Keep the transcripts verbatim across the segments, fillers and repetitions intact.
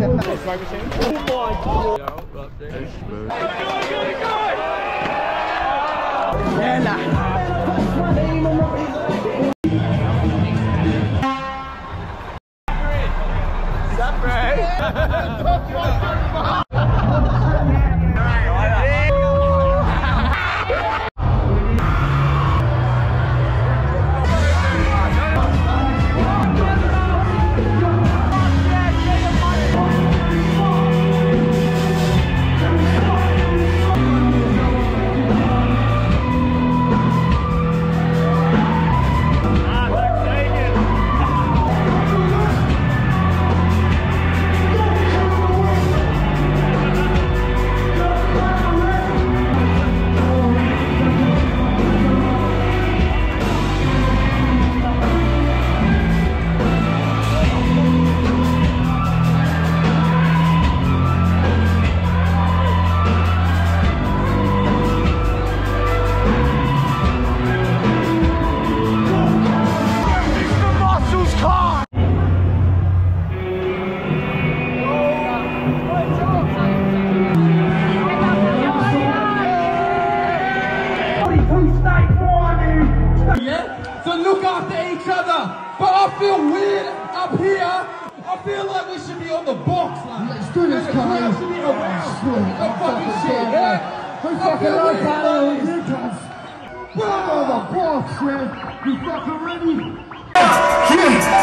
So look after each other. But I feel weird up here. I feel like we should be on the box. Like, let's do this, guys. Should be around. Oh, fucking shit, yeah? Who fucking knows how to do this? We're on the box, man. You fucking ready? Yeah,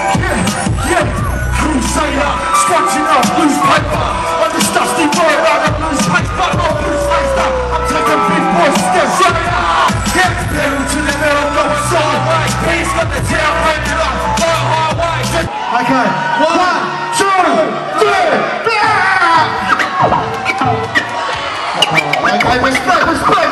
yeah, yeah. Crusader, scratching up loose paper. On this dusty road, I got loose paper. Not loose paper. I'm taking big boy steps. Get pedal to the metal, go sideways. He's got the tail hanging up, right highway. Okay, one, two, three, yeah! Okay, respect, respect.